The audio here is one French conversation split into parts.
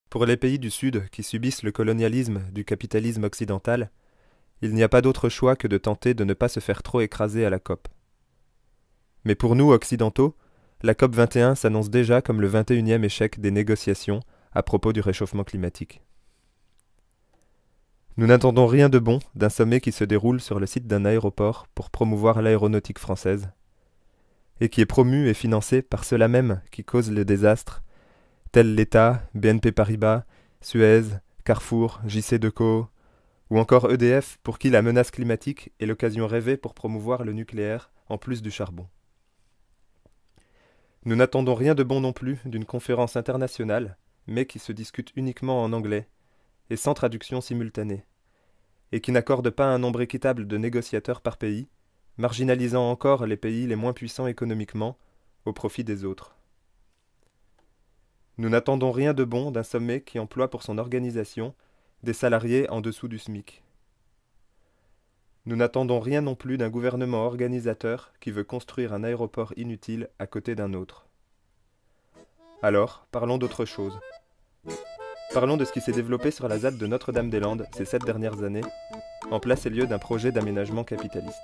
Pour les pays du Sud qui subissent le colonialisme du capitalisme occidental, il n'y a pas d'autre choix que de tenter de ne pas se faire trop écraser à la COP. Mais pour nous, occidentaux, la COP 21 s'annonce déjà comme le 21e échec des négociations à propos du réchauffement climatique. Nous n'attendons rien de bon d'un sommet qui se déroule sur le site d'un aéroport pour promouvoir l'aéronautique française, et qui est promu et financé par ceux-là même qui causent le désastre, tels l'État, BNP Paribas, Suez, Carrefour, JC Decaux, ou encore EDF pour qui la menace climatique est l'occasion rêvée pour promouvoir le nucléaire en plus du charbon. Nous n'attendons rien de bon non plus d'une conférence internationale, mais qui se discute uniquement en anglais, et sans traduction simultanée, et qui n'accorde pas un nombre équitable de négociateurs par pays, marginalisant encore les pays les moins puissants économiquement au profit des autres. Nous n'attendons rien de bon d'un sommet qui emploie pour son organisation des salariés en dessous du SMIC. Nous n'attendons rien non plus d'un gouvernement organisateur qui veut construire un aéroport inutile à côté d'un autre. Alors, parlons d'autre chose. Parlons de ce qui s'est développé sur la ZAD de Notre-Dame-des-Landes ces 7 dernières années, en place et lieu d'un projet d'aménagement capitaliste.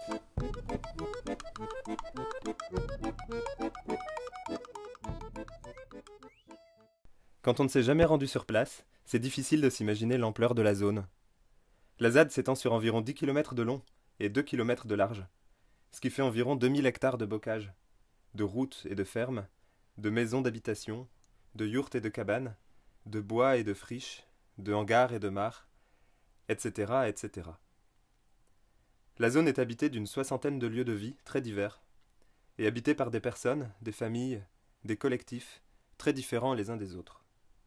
Quand on ne s'est jamais rendu sur place, c'est difficile de s'imaginer l'ampleur de la zone. La ZAD s'étend sur environ 10 km de long et 2 km de large, ce qui fait environ 2000 hectares de bocage, de routes et de fermes, de maisons d'habitation, de yourtes et de cabanes, de bois et de friches, de hangars et de mares, etc., etc. La zone est habitée d'une 60aine de lieux de vie très divers, et habitée par des personnes, des familles, des collectifs, très différents les uns des autres.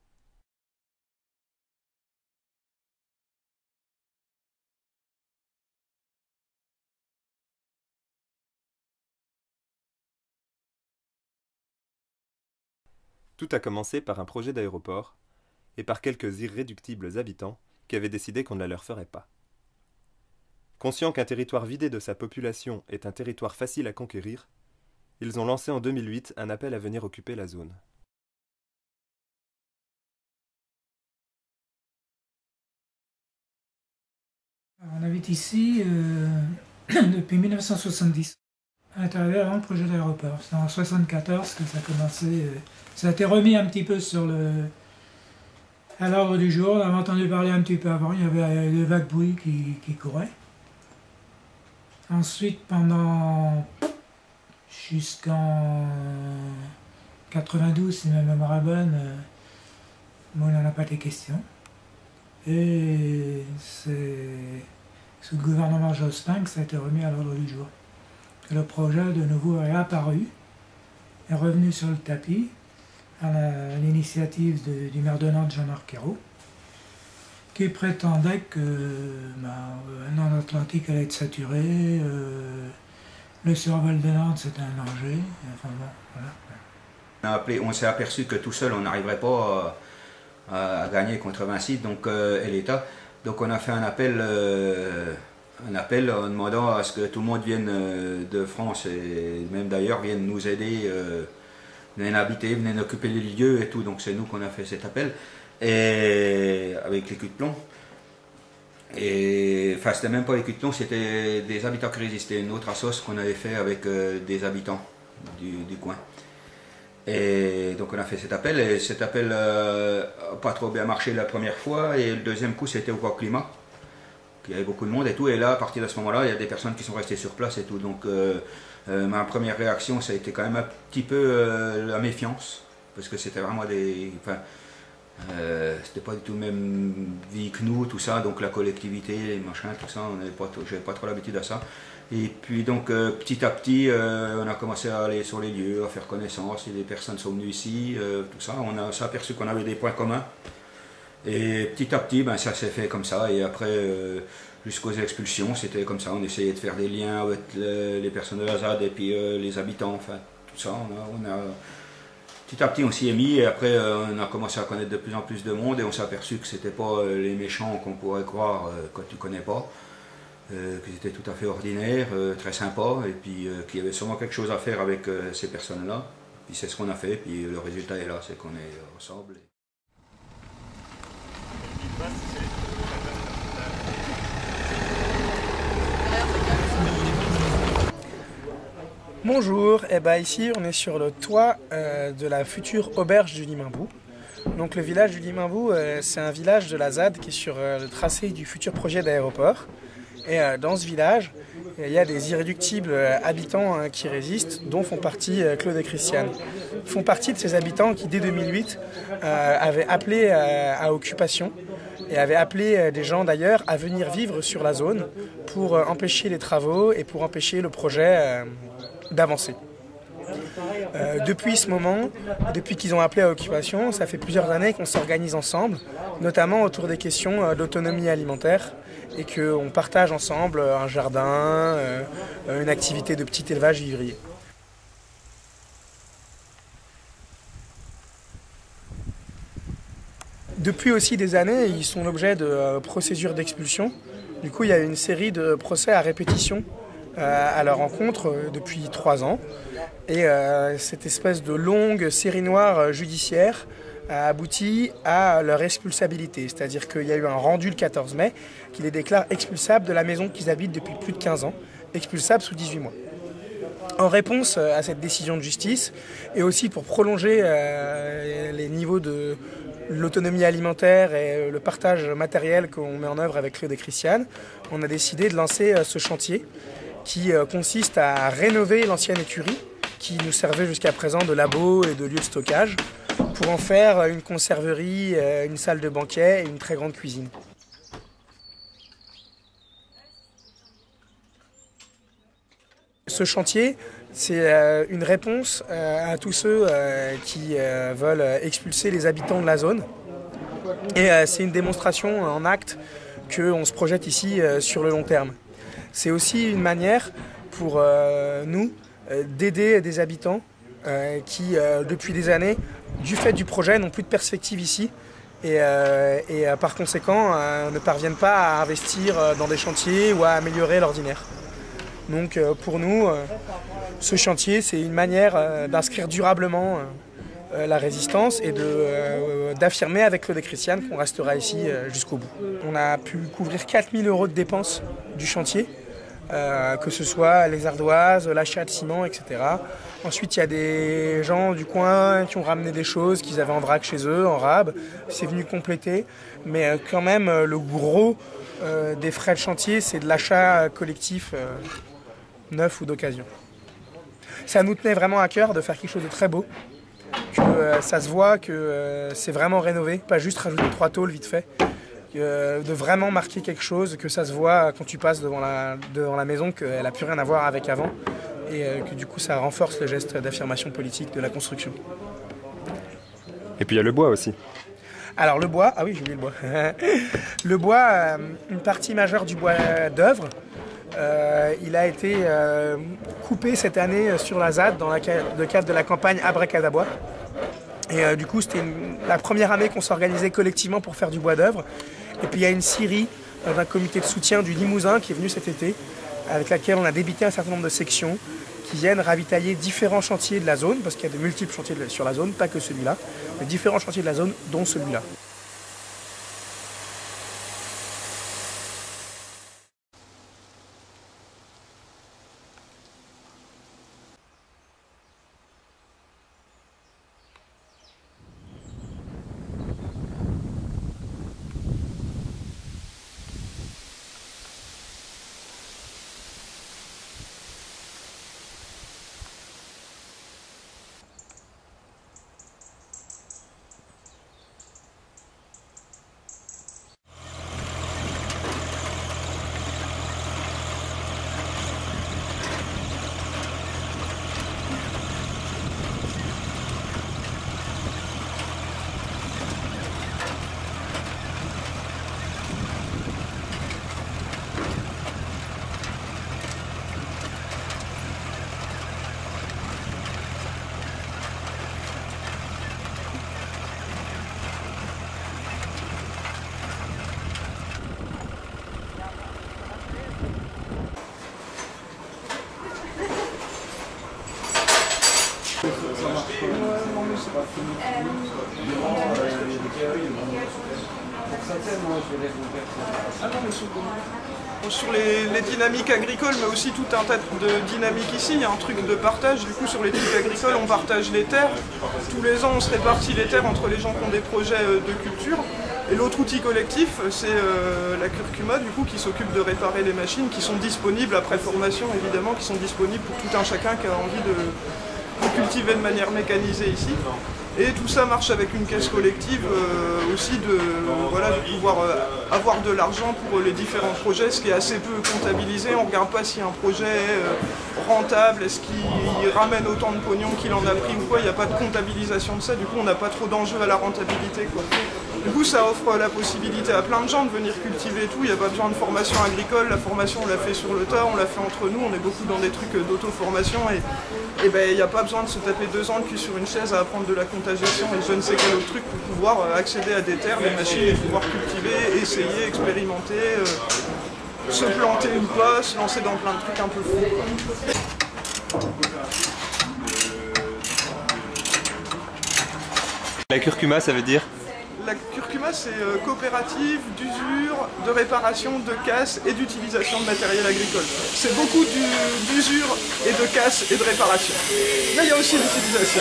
Tout a commencé par un projet d'aéroport, et par quelques irréductibles habitants qui avaient décidé qu'on ne la leur ferait pas. Conscients qu'un territoire vidé de sa population est un territoire facile à conquérir, ils ont lancé en 2008 un appel à venir occuper la zone. On habite ici depuis 1970, à travers un projet d'aéroport. C'est en 1974 que ça a commencé. Ça a été remis un petit peu à l'ordre du jour. On avait entendu parler un petit peu avant, il y avait des vagues bruits qui couraient. Ensuite, jusqu'en 92, si ma mémoire est bonne, bon, il n'en a pas été question. Et c'est sous le gouvernement Jospin que ça a été remis à l'ordre du jour. Le projet de nouveau est apparu, est revenu sur le tapis à l'initiative du maire de Nantes, Jean-Marc Ayrault, qui prétendait que Nantes Atlantique allait être saturé, le survol de Nantes c'était un danger, enfin bon, voilà. On s'est aperçu que tout seul on n'arriverait pas à gagner contre Vinci et l'État. Donc on a fait un appel en demandant à ce que tout le monde vienne de France et même d'ailleurs vienne nous aider, vienne habiter, vienne occuper les lieux et tout. Donc c'est nous qu'on a fait cet appel et avec les culs de plomb. Et enfin c'était même pas les culs de plomb, c'était des habitants qui résistaient, une autre assoce qu'on avait fait avec des habitants du coin. Et donc on a fait cet appel, et cet appel n'a pas trop bien marché la première fois, et le deuxième coup c'était au Corps Climat, il y avait beaucoup de monde et tout, et là à partir de ce moment-là il y a des personnes qui sont restées sur place et tout, donc ma première réaction ça a été quand même un petit peu la méfiance, parce que c'était vraiment c'était pas du tout le même vie que nous, tout ça, donc la collectivité, les machins, tout ça, j'avais pas trop l'habitude à ça. Et puis donc petit à petit, on a commencé à aller sur les lieux, à faire connaissance, et des personnes sont venues ici, tout ça, on s'est aperçu qu'on avait des points communs. Et petit à petit, ça s'est fait comme ça, et après, jusqu'aux expulsions, c'était comme ça, on essayait de faire des liens avec les personnes de la ZAD et puis les habitants, enfin tout ça, petit à petit on s'y est mis, et après on a commencé à connaître de plus en plus de monde, et on s'est aperçu que c'était pas les méchants qu'on pourrait croire quand tu connais pas. Qu'ils étaient tout à fait ordinaires, très sympas, et puis qu'il y avait sûrement quelque chose à faire avec ces personnes-là. Puis c'est ce qu'on a fait, puis le résultat est là, c'est qu'on est ensemble. Bonjour, ici on est sur le toit de la future auberge du Liminbou. Donc le village du Liminbou, c'est un village de la ZAD qui est sur le tracé du futur projet d'aéroport. Et dans ce village, il y a des irréductibles habitants qui résistent, dont font partie Claude et Christiane. Ils font partie de ces habitants qui, dès 2008, avaient appelé à occupation et avaient appelé des gens d'ailleurs à venir vivre sur la zone pour empêcher les travaux et pour empêcher le projet d'avancer. Depuis ce moment, depuis qu'ils ont appelé à occupation, ça fait plusieurs années qu'on s'organise ensemble, notamment autour des questions d'autonomie alimentaire et qu'on partage ensemble un jardin, une activité de petit élevage vivrier. Depuis aussi des années, ils sont l'objet de procédures d'expulsion. Du coup, il y a une série de procès à répétition à leur encontre depuis 3 ans. Et cette espèce de longue série noire judiciaire a abouti à leur expulsabilité. C'est-à-dire qu'il y a eu un rendu le 14 mai qui les déclare expulsables de la maison qu'ils habitent depuis plus de 15 ans, expulsables sous 18 mois. En réponse à cette décision de justice, et aussi pour prolonger les niveaux de l'autonomie alimentaire et le partage matériel qu'on met en œuvre avec Claude et Christiane, on a décidé de lancer ce chantier qui consiste à rénover l'ancienne écurie qui nous servait jusqu'à présent de labo et de lieu de stockage pour en faire une conserverie, une salle de banquet et une très grande cuisine. Ce chantier, c'est une réponse à tous ceux qui veulent expulser les habitants de la zone. Et c'est une démonstration en acte qu'on se projette ici sur le long terme. C'est aussi une manière pour nous d'aider des habitants qui, depuis des années, du fait du projet, n'ont plus de perspective ici et par conséquent ne parviennent pas à investir dans des chantiers ou à améliorer l'ordinaire. Donc pour nous, ce chantier, c'est une manière d'inscrire durablement la résistance et d'affirmer avec Claude et Christiane qu'on restera ici jusqu'au bout. On a pu couvrir 4 000 € de dépenses du chantier, que ce soit les ardoises, l'achat de ciment, etc. Ensuite, il y a des gens du coin qui ont ramené des choses qu'ils avaient en vrac chez eux, en rab. C'est venu compléter. Mais quand même, le gros des frais de chantier, c'est de l'achat collectif neuf ou d'occasion. Ça nous tenait vraiment à cœur de faire quelque chose de très beau, que ça se voit que c'est vraiment rénové, pas juste rajouter 3 tôles vite fait. De vraiment marquer quelque chose, que ça se voit quand tu passes devant la maison, qu'elle n'a plus rien à voir avec avant et que du coup ça renforce le geste d'affirmation politique de la construction. Et puis il y a le bois aussi. Alors le bois, ah oui j'ai oublié le bois. Le bois, une partie majeure du bois d'œuvre, il a été coupé cette année sur la ZAD dans le cadre de la campagne Abracadabois. Et du coup, c'était la première année qu'on s'organisait collectivement pour faire du bois d'œuvre. Et puis il y a une scierie d'un comité de soutien du Limousin qui est venu cet été, avec laquelle on a débité un certain nombre de sections qui viennent ravitailler différents chantiers de la zone, parce qu'il y a de multiples chantiers sur la zone, pas que celui-là, mais différents chantiers de la zone, dont celui-là. Pour ça, moi je vais les ouvrir. Ah non, mais je sur les dynamiques agricoles, mais aussi tout un tas de dynamiques ici. Il y a un truc de partage. Du coup, sur les trucs agricoles, on partage les terres. Tous les ans, on se répartit les terres entre les gens qui ont des projets de culture. Et l'autre outil collectif, c'est la curcuma, du coup, qui s'occupe de réparer les machines, qui sont disponibles après formation, évidemment, qui sont disponibles pour tout un chacun qui a envie de cultiver de manière mécanisée ici. Et tout ça marche avec une caisse collective aussi de pouvoir avoir de l'argent pour les différents projets, ce qui est assez peu comptabilisé. On ne regarde pas si un projet est rentable, est-ce qu'il ramène autant de pognon qu'il en a pris ou quoi. Il n'y a pas de comptabilisation de ça, du coup on n'a pas trop d'enjeux à la rentabilité, quoi. Du coup ça offre la possibilité à plein de gens de venir cultiver et tout. Il n'y a pas besoin de formation agricole, la formation on l'a fait sur le tas, on l'a fait entre nous, on est beaucoup dans des trucs d'auto-formation et ben il n'y a pas besoin de se taper 2 ans le cul sur une chaise à apprendre de la comptagisation et je ne sais quel autre truc pour pouvoir accéder à des terres, des machines et pouvoir cultiver, essayer, expérimenter, se planter ou pas, se lancer dans plein de trucs un peu fous. La curcuma, ça veut dire? La curcuma, c'est coopérative d'usure, de réparation, de casse et d'utilisation de matériel agricole. C'est beaucoup d'usure et de casse et de réparation. Mais il y a aussi l'utilisation.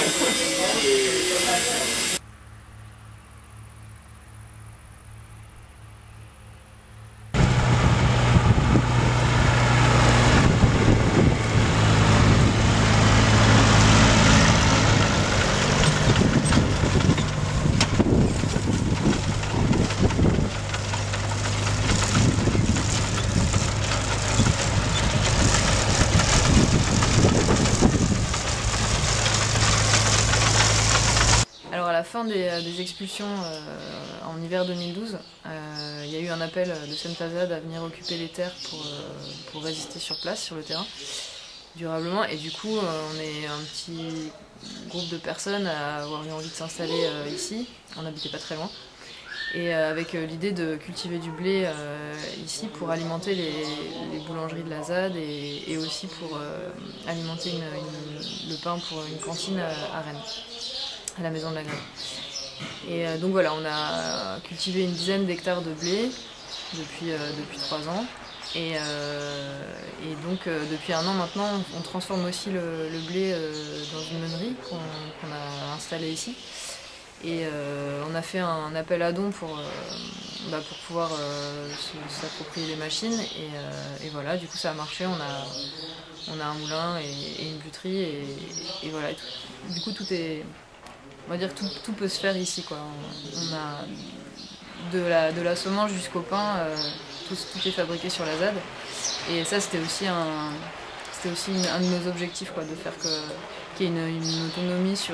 Alors à la fin des expulsions en hiver 2012, il y a eu un appel de Semtazad à venir occuper les terres pour résister sur place, sur le terrain, durablement. Et du coup, on est un petit groupe de personnes à avoir eu envie de s'installer ici. On n'habitait pas très loin. Et avec l'idée de cultiver du blé ici pour alimenter les boulangeries de la ZAD et aussi pour alimenter le pain pour une cantine à Rennes, à la maison de la graine. Et donc voilà, on a cultivé une dizaine d'hectares de blé depuis 3 ans. Et donc depuis 1 an maintenant, on transforme aussi le blé dans une meunerie qu'on a installée ici. Et on a fait un appel à dons pour pouvoir s'approprier les machines. Et voilà, du coup ça a marché, on a un moulin et une buterie. Et voilà, du coup tout est... On va dire que tout peut se faire ici, quoi. On a de la semence jusqu'au pain, tout est fabriqué sur la ZAD. Et ça, c'était aussi un de nos objectifs, quoi, de faire qu'il y ait une autonomie sur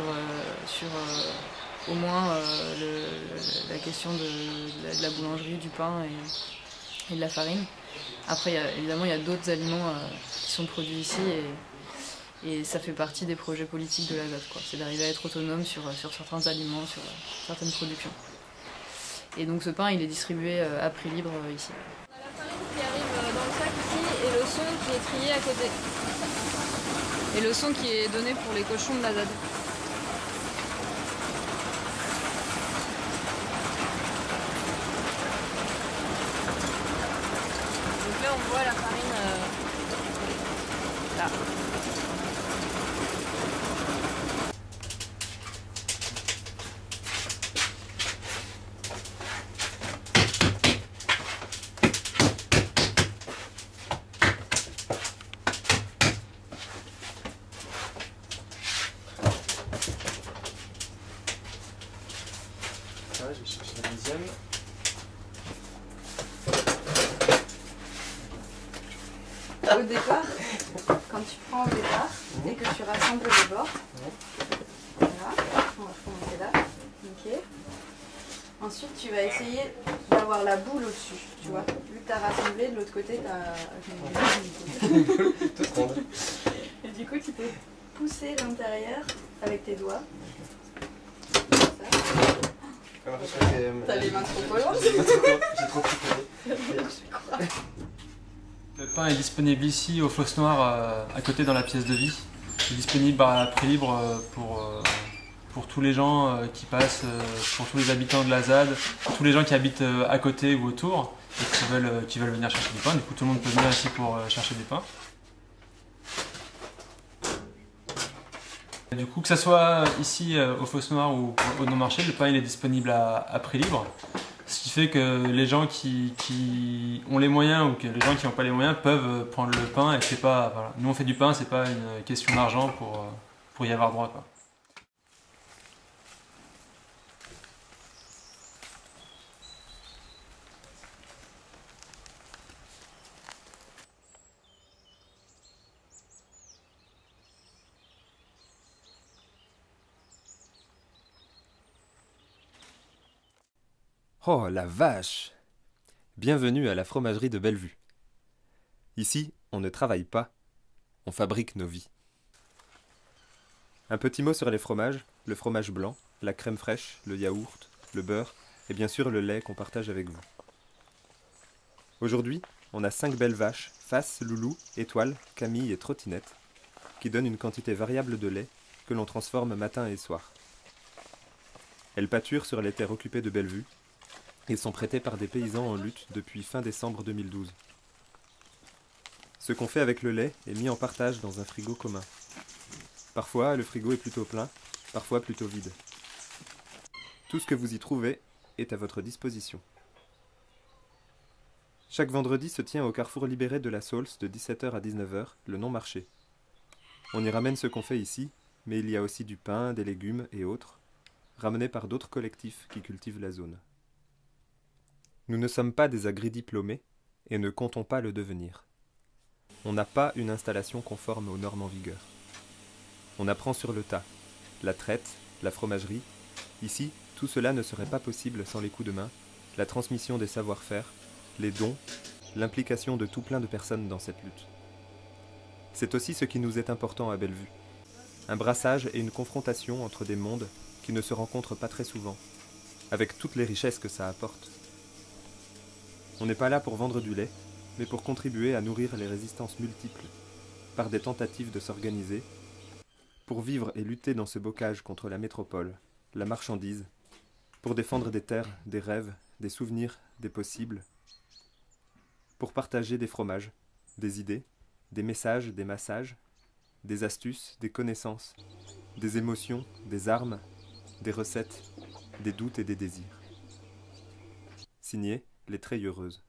au moins la question de la boulangerie, du pain et de la farine. Après, évidemment, il y a d'autres aliments qui sont produits ici. Et ça fait partie des projets politiques de la ZAD, quoi. C'est d'arriver à être autonome sur certains aliments, sur certaines productions. Et donc ce pain, il est distribué à prix libre ici. On a la farine qui arrive dans le sac ici et le son qui est trié à côté. Et le son qui est donné pour les cochons de la ZAD. Donc là, on voit la farine là. Je vais chercher la deuxième. Au départ, quand tu prends au départ et que tu rassembles les bords, voilà, on va commencer là, ok. Ensuite, tu vas essayer d'avoir la boule au-dessus, tu vois. Vu que tu as rassemblé, de l'autre côté, tu as... Et du coup, tu peux pousser l'intérieur avec tes doigts. T'as les mains trop collantes. J'ai trop Le pain est disponible ici au Flosse Noire, à côté dans la pièce de vie. Il est disponible à prix libre pour tous les gens qui passent, pour tous les habitants de la ZAD, tous les gens qui habitent à côté ou autour. et qui veulent venir chercher du pain. Du coup, tout le monde peut venir ici pour chercher du pain. Du coup, que ce soit ici au Fosse Noire ou au non-marché, le pain il est disponible à prix libre. Ce qui fait que les gens qui ont les moyens ou que les gens qui n'ont pas les moyens peuvent prendre le pain et c'est pas, voilà. Nous on fait du pain, c'est pas une question d'argent pour y avoir droit, quoi. Oh la vache! Bienvenue à la fromagerie de Bellevue. Ici, on ne travaille pas, on fabrique nos vies. Un petit mot sur les fromages, le fromage blanc, la crème fraîche, le yaourt, le beurre et bien sûr le lait qu'on partage avec vous. Aujourd'hui, on a 5 belles vaches, Face, Loulou, Étoile, Camille et Trottinette, qui donnent une quantité variable de lait que l'on transforme matin et soir. Elles pâturent sur les terres occupées de Bellevue et sont prêtées par des paysans en lutte depuis fin décembre 2012. Ce qu'on fait avec le lait est mis en partage dans un frigo commun. Parfois, le frigo est plutôt plein, parfois plutôt vide. Tout ce que vous y trouvez est à votre disposition. Chaque vendredi se tient au carrefour libéré de la Saulce de 17 h à 19 h le non-marché. On y ramène ce qu'on fait ici, mais il y a aussi du pain, des légumes et autres, ramenés par d'autres collectifs qui cultivent la zone. Nous ne sommes pas des agridiplômés et ne comptons pas le devenir. On n'a pas une installation conforme aux normes en vigueur. On apprend sur le tas, la traite, la fromagerie. Ici, tout cela ne serait pas possible sans les coups de main, la transmission des savoir-faire, les dons, l'implication de tout plein de personnes dans cette lutte. C'est aussi ce qui nous est important à Bellevue. Un brassage et une confrontation entre des mondes qui ne se rencontrent pas très souvent, avec toutes les richesses que ça apporte. On n'est pas là pour vendre du lait, mais pour contribuer à nourrir les résistances multiples, par des tentatives de s'organiser, pour vivre et lutter dans ce bocage contre la métropole, la marchandise, pour défendre des terres, des rêves, des souvenirs, des possibles, pour partager des fromages, des idées, des messages, des massages, des astuces, des connaissances, des émotions, des armes, des recettes, des doutes et des désirs. Signé Les Treillereuses.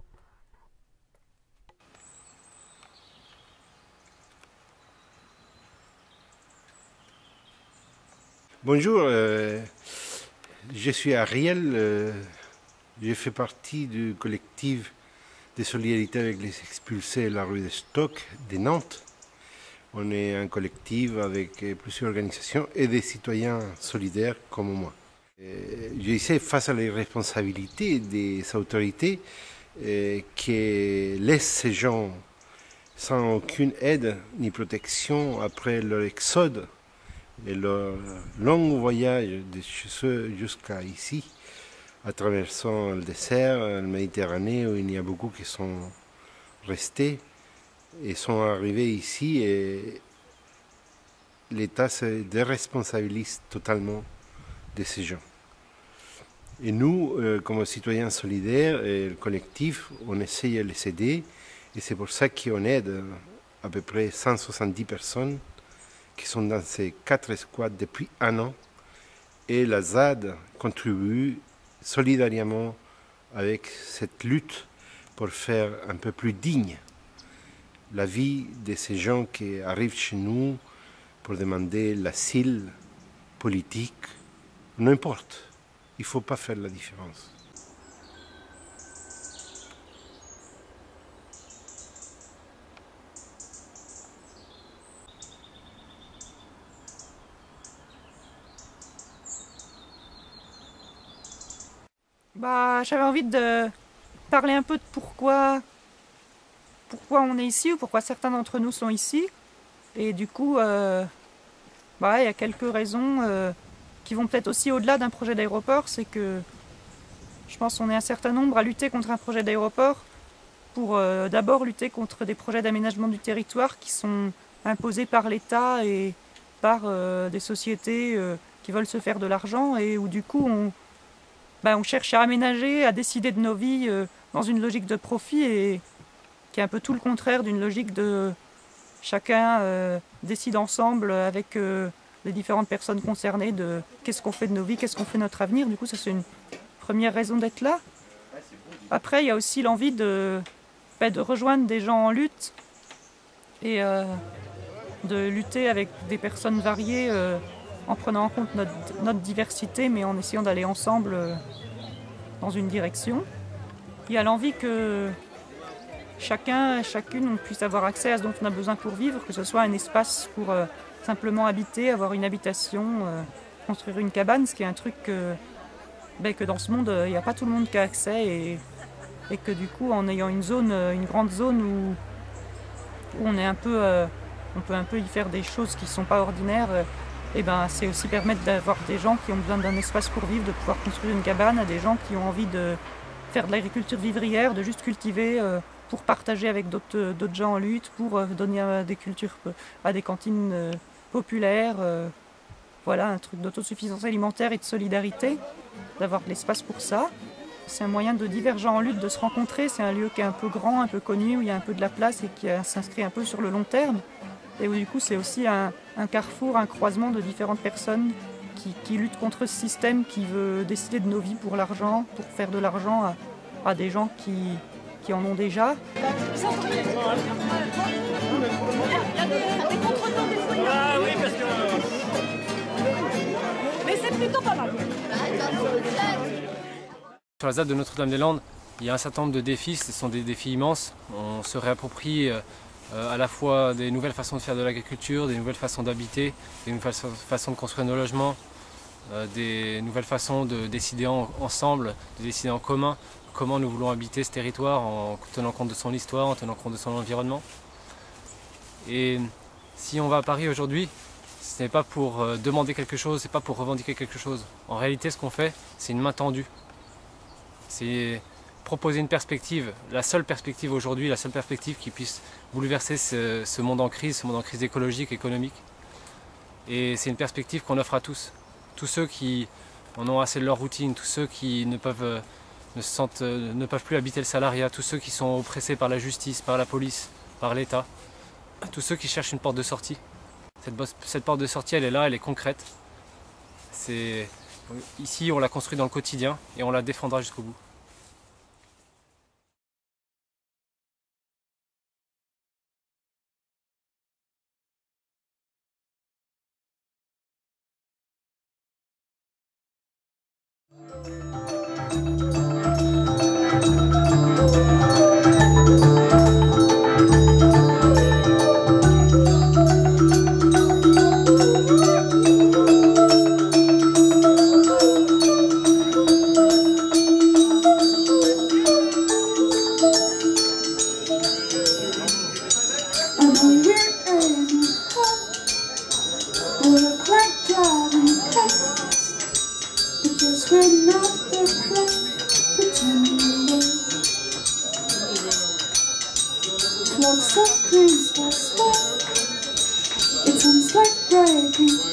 Bonjour, je suis Ariel, je fais partie du collectif de solidarité avec les expulsés de la rue de Stock de Nantes. On est un collectif avec plusieurs organisations et des citoyens solidaires comme moi. J'essaie face à les responsabilités des autorités qui laissent ces gens sans aucune aide ni protection après leur exode et leur long voyage de chez eux jusqu'à ici, à traversant le désert, la Méditerranée, où il y a beaucoup qui sont restés et sont arrivés ici, et l'État se déresponsabilise totalement de ces gens. Et nous, comme citoyens solidaires et le collectif, on essaye de les aider, et c'est pour ça qu'on aide à peu près 170 personnes qui sont dans ces 4 squats depuis 1 an, et la ZAD contribue solidairement avec cette lutte pour faire un peu plus digne la vie de ces gens qui arrivent chez nous pour demander l'asile politique. N'importe, il ne faut pas faire la différence. J'avais envie de parler un peu de pourquoi on est ici, ou pourquoi certains d'entre nous sont ici. Et du coup, il y a quelques raisons qui vont peut-être aussi au-delà d'un projet d'aéroport. C'est que je pense qu'on est un certain nombre à lutter contre un projet d'aéroport pour d'abord lutter contre des projets d'aménagement du territoire qui sont imposés par l'État et par des sociétés qui veulent se faire de l'argent, et où du coup on cherche à aménager, à décider de nos vies dans une logique de profit et qui est un peu tout le contraire d'une logique de chacun décide ensemble avec les différentes personnes concernées de qu'est-ce qu'on fait de nos vies, qu'est-ce qu'on fait de notre avenir. Du coup, ça c'est une première raison d'être là. Après, il y a aussi l'envie de rejoindre des gens en lutte et de lutter avec des personnes variées en prenant en compte notre diversité, mais en essayant d'aller ensemble dans une direction. Il y a l'envie que chacun et chacune on puisse avoir accès à ce dont on a besoin pour vivre, que ce soit un espace pour simplement habiter, avoir une habitation, construire une cabane, ce qui est un truc que dans ce monde, il n'y a pas tout le monde qui a accès et que du coup, en ayant une grande zone où on est on peut un peu y faire des choses qui ne sont pas ordinaires, c'est aussi permettre d'avoir des gens qui ont besoin d'un espace pour vivre, de pouvoir construire une cabane, à des gens qui ont envie de faire de l'agriculture vivrière, de juste cultiver pour partager avec d'autres gens en lutte, pour donner des cultures à des cantines populaires. Voilà, un truc d'autosuffisance alimentaire et de solidarité, d'avoir de l'espace pour ça. C'est un moyen de divergents en lutte de se rencontrer. C'est un lieu qui est un peu grand, un peu connu, où il y a un peu de la place et qui s'inscrit un peu sur le long terme. Et où du coup c'est aussi un carrefour, un croisement de différentes personnes qui luttent contre ce système qui veut décider de nos vies pour l'argent, pour faire de l'argent à des gens qui en ont déjà. Ah oui, parce que... Mais c'est plutôt pas mal. Sur la ZAD de Notre-Dame-des-Landes, il y a un certain nombre de défis, ce sont des défis immenses. On se réapproprie à la fois des nouvelles façons de faire de l'agriculture, des nouvelles façons d'habiter, des nouvelles façons de construire nos logements, des nouvelles façons de décider ensemble, de décider en commun comment nous voulons habiter ce territoire en tenant compte de son histoire, en tenant compte de son environnement. Et si on va à Paris aujourd'hui, ce n'est pas pour demander quelque chose, ce n'est pas pour revendiquer quelque chose. En réalité, ce qu'on fait, c'est une main tendue. C'est proposer une perspective, la seule perspective aujourd'hui, la seule perspective qui puisse bouleverser ce monde en crise écologique, économique. Et c'est une perspective qu'on offre à tous. Tous ceux qui en ont assez de leur routine, tous ceux qui ne peuvent plus habiter le salariat, tous ceux qui sont oppressés par la justice, par la police, par l'État, tous ceux qui cherchent une porte de sortie. Cette porte de sortie, elle est là, elle est concrète. Ici, on l'a construite dans le quotidien et on la défendra jusqu'au bout. Lots of Christmas smoke. It sounds like bragging.